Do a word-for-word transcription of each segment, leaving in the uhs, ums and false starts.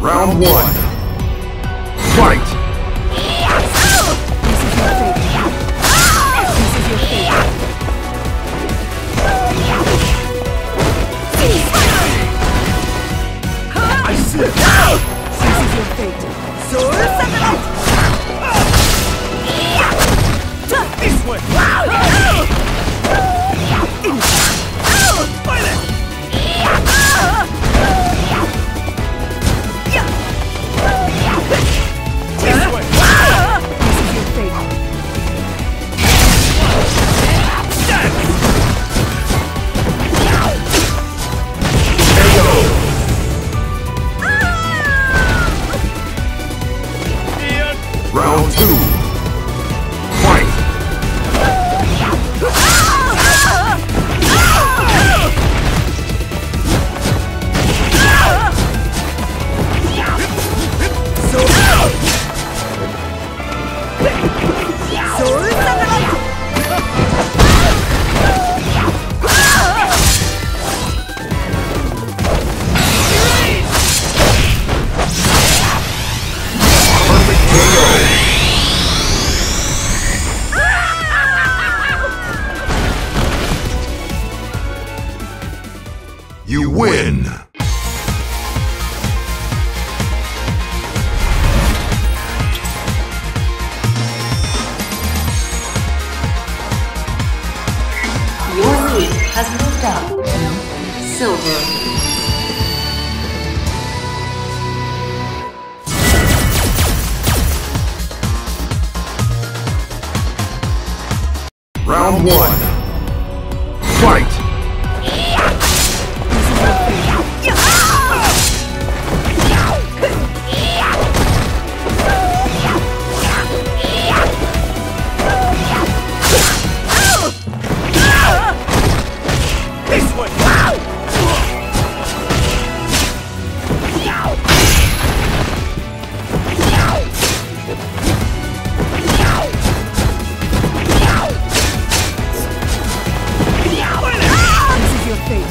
Round one. Fight! This is your fate. This is your fate. I see it! This is your fate. Soul Satellite! This way! Fight it! This way! This is your fate. Round two. Fight! Soul Satellite! Perfect K O. You win! Your league has moved up to silver. Round one. Fight! This way! This is your fate.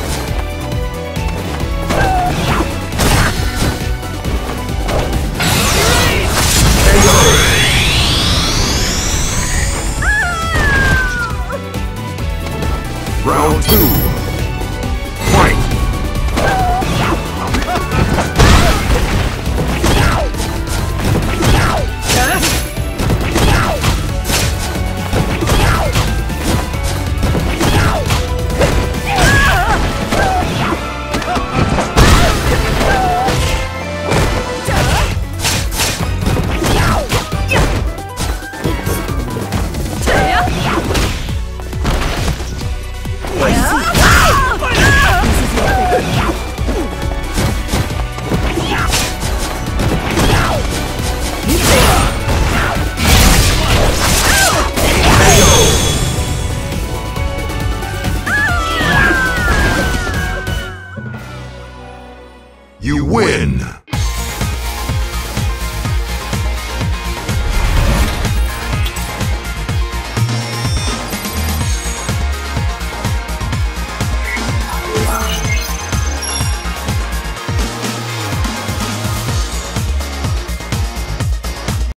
Round two. Fight! You win!